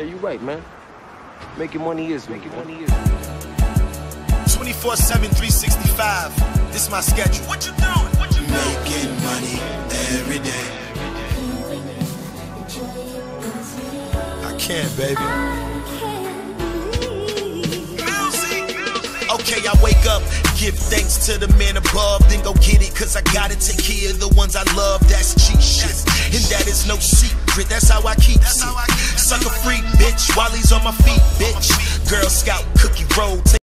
Yeah, you right, man. Making money is 24/7, 365. This is my schedule. What you doing? Making money every day. I can't, baby. Okay, I wake up, give thanks to the man above, then go get it, cause I gotta take care of the ones I love. That's cheap shit, and that is no secret, that's how I keep it. Sucker free, bitch, while he's on my feet, bitch. Girl Scout cookie roll.